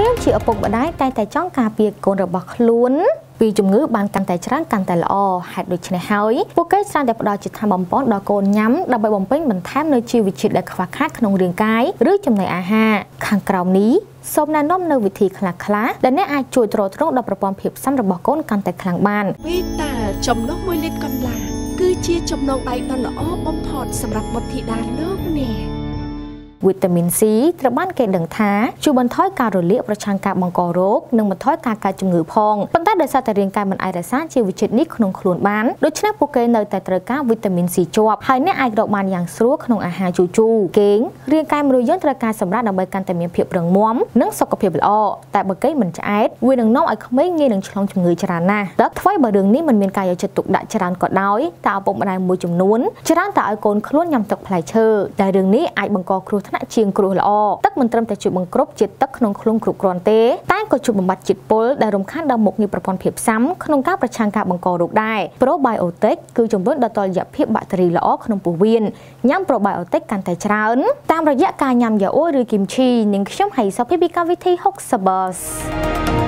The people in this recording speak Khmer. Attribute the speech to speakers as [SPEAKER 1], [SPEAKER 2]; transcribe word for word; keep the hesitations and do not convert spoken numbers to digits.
[SPEAKER 1] មជាឪពុកម្ដាយតែតែចង់ការពារកូនរបស់ខ្លួនពីជំងឺបានកាន់តែច្រើនកាន់តែល្អហេតុដូច្នេះហើយពួកគេច្រើនតែផ្ដល់ជាថ្នាំបំប៉នដល់កូនញ៉ាំដើម្បីបំពេញបន្ថែមនូវជីវជាតិដែលខ្វះខាតក្នុងរាងកាយឬចំណីអាហារខាងក្រោមនេះសូមណែនាំនៅវិធីខ្លះៗដែលអ្នកអាចជួយទ្រទ្រង់ដល់ប្រព័ន្ធភាពស៊ាំរបស់កូនកាន់តែខ្លាំងបាន
[SPEAKER 2] វីតាចំណុះមួយលីត្រកន្លះគឺជាចំណងដៃដ៏ល្អបំផុតសម្រាប់បុត្រធីតាលោកអ្នក
[SPEAKER 1] វីតាមីន C ត្រូវបានគេដឹងថាជួយបន្ថយការរលាកប្រឆាំងការបង្ករោគនិងបន្ថយការកើតជំងឺផងប៉ុន្តែដោយសារតែរាងកាយមិនអាចរក្សាជីវជាតិនេះក្នុងខ្លួនបានដូច្នេះពួកគេនៅតែត្រូវការវីតាមីន C ជាប់ហើយអ្នកអាចរកបានយ៉ាងស្រួលក្នុងអាហារជូរជូរគេងរាងកាយមនុស្សយើងត្រូវការសម្រាប់ដើម្បីកាន់តែមានភាពរឹងមាំនិងសុខភាពល្អតែបើគេមិនឆ្អែតវានឹងនាំឲ្យក្មេងងាយនឹងឆ្លងជំងឺច្រើនណាស់ដល់ថ្មីបើរឿងនេះមិនមានការយកចិត្តទុកដាក់ច្រើនក៏ដោយតែឪពុកម្ដាយមួយចំនួនច្រើនតែឲ្យកូនខ្លួនញ៉ាំទឹកផ្លែឈើតែរឿងនេះអាចបង្កគ្រោះជាងគ្រោះល្អទឹកមិនត្រឹមតែជួយបង្គ្រប់ជាតិទឹកក្នុងខ្លួនគ្រប់គ្រាន់ទេតែក៏ជួយបំបត្តិជាតិពុលដែលរំខានដល់មុខងារប្រព័ន្ធភាពស៊ាំក្នុងការប្រឆាំងការបង្ករោគដែរ Probiotic គឺជំរុញដល់តុល្យភាពបាក់តេរីល្អក្នុងពោះវៀនញ៉ាំ Probiotic កាន់តែច្រើនតាមរយៈការញ៉ាំយ៉ាអូឬគីមឈីនិងខ្ញុំហៃសុភីពីកម្មវិធី Hoxabus